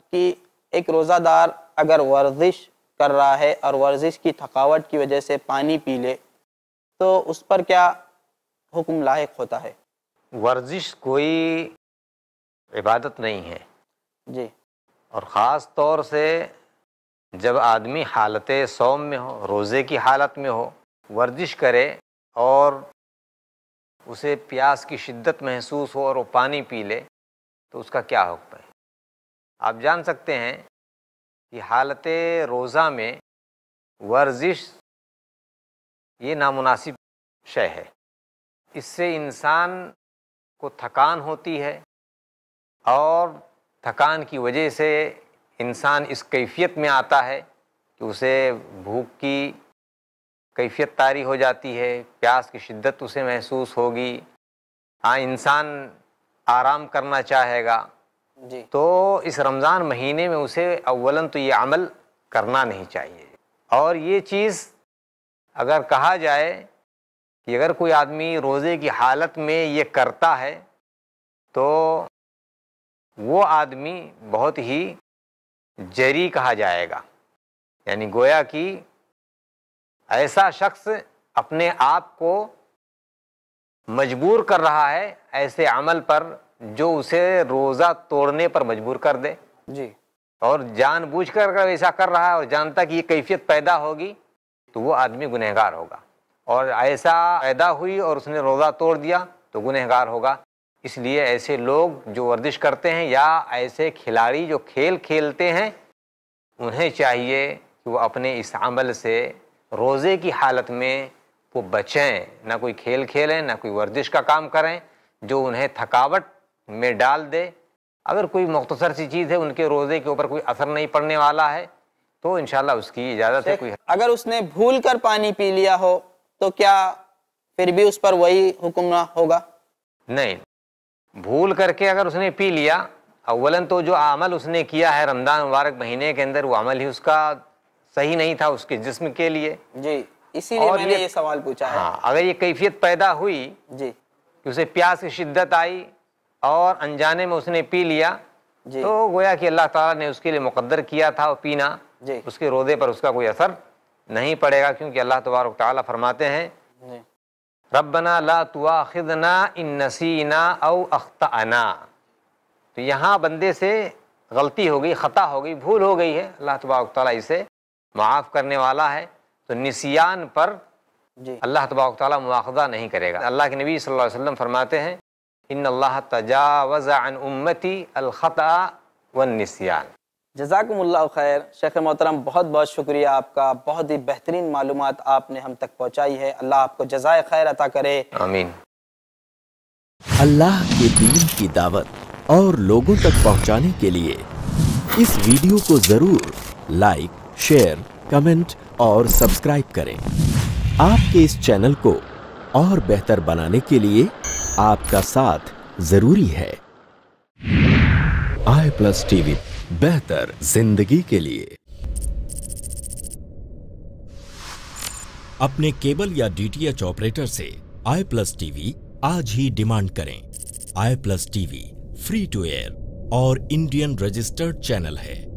کہ ایک روزہ دار اگر ورزش کر رہا ہے اور ورزش کی تھکاوٹ کی وجہ سے پانی پی لے تو اس پر کیا حکم لاحق ہوتا ہے؟ ورزش کوئی عبادت نہیں ہے، جی، اور خاص طور سے جب آدمی حالت صوم میں ہو، روزے کی حالت میں ہو، ورزش کرے اور اسے پیاس کی شدت محسوس ہو اور وہ پانی پی لے تو اس کا کیا حکم ہے؟ آپ جان سکتے ہیں کہ حالت روزہ میں ورزش یہ نامناسب شے ہے، اس سے انسان کو تھکان ہوتی ہے اور تھکان کی وجہ سے انسان اس کیفیت میں آتا ہے کہ اسے بھوک کی کیفیت طاری ہو جاتی ہے، پیاس کی شدت اسے محسوس ہوگی، انسان آرام کرنا چاہے گا۔ جی، تو اس رمضان مہینے میں اسے اولاً تو یہ عمل کرنا نہیں چاہیے، اور یہ چیز اگر کہا جائے کہ اگر کوئی آدمی روزے کی حالت میں یہ کرتا ہے تو وہ آدمی بہت ہی جری کہا جائے گا، یعنی گویا کہ ایسا شخص اپنے آپ کو مجبور کر رہا ہے ایسے عمل پر جو اسے روزہ توڑنے پر مجبور کر دے، جی، اور جان بوجھ کر اگر ایسا کر رہا ہے اور جانتا کہ یہ کیفیت پیدا ہوگی تو وہ آدمی گنہگار ہوگا، اور ایسا پیدا ہوئی اور اس نے روزہ توڑ دیا تو گنہگار ہوگا۔ اس لیے ایسے لوگ جو ورزش کرتے ہیں یا ایسے کھلاڑی جو کھیل کھیلتے ہیں انہیں چاہیے کہ وہ اپنے اس عمل سے روزے کی حالت میں وہ بچیں، نہ کوئی کھیل کھیلیں نہ کوئی ورزش کا کام کریں جو انہیں تھکاوٹ میں ڈال دے۔ اگر کوئی مختصر سی چیز ہے ان کے روزے کے اوپر کوئی اثر نہیں پڑنے والا ہے تو انشاءاللہ اس کی اجازت ہے۔ کوئی اگر اس نے بھول کر پانی پی لیا ہو تو کیا پھر بھی اس پر وہی حکم نہ ہوگا؟ نہیں، بھول کر کے اگر اس نے پی لیا، اولاً تو جو عمل اس نے کیا ہے رمضان مبارک مہینے کے اندر وہ عمل ہی اس کا صحیح نہیں تھا اس کے جسم کے لیے۔ جی، اسی لیے میں نے یہ سوال پوچھا ہے۔ ہاں، اگر یہ کیفیت پیدا ہوئی جی، کہ اسے پیاس کی شدت آئی اور انجانے میں اس نے پی لیا جی، تو گویا کہ اللہ تعالیٰ نے اس کے لیے مقدر کیا تھا وہ پینا، جی، اس کے روزے پر اس کا کوئی اثر نہیں پڑے گا، کیونکہ اللہ تبارک و تعالیٰ فرماتے ہیں جی، ربنا لا تواخذنا ان نسینا او اخطأنا۔ تو یہاں بندے سے غلطی ہو گئی، خطا ہو گئی، بھول ہو گئی ہے، اللہ تبارک و تعالیٰ اسے معاف کرنے والا ہے، تو نسیان پر جی، اللہ تبارک و تعالیٰ مواخذہ نہیں کرے گا۔ اللہ کے نبی صلی اللہ علیہ وسلم فرماتے ہیں ان اللہ تجاوز عن امتی الخطأ والنسیان۔ جزاکم اللہ خیر۔ شیخ محترم بہت بہت شکریہ آپ کا، بہت ہی بہترین معلومات آپ نے ہم تک پہنچائی ہے، اللہ آپ کو جزائے خیر عطا کرے، آمین۔ اللہ کے دین کی دعوت اور لوگوں تک پہنچانے کے لیے اس ویڈیو کو ضرور لائک، شیئر، کمنٹ اور سبسکرائب کریں۔ آپ کے اس چینل کو اور بہتر بنانے کے لیے آپ کا ساتھ ضروری ہے۔ i+ TV، بہتر زندگی کے لیے۔ اپنے کیبل یا DTH آپریٹر سے i+ TV آج ہی ڈیمانڈ کریں۔ i+ TV free to air اور انڈین رجسٹرڈ چینل ہے۔